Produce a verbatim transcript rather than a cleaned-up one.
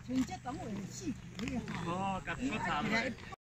像这种话死皮哈。 哦，甲我查落。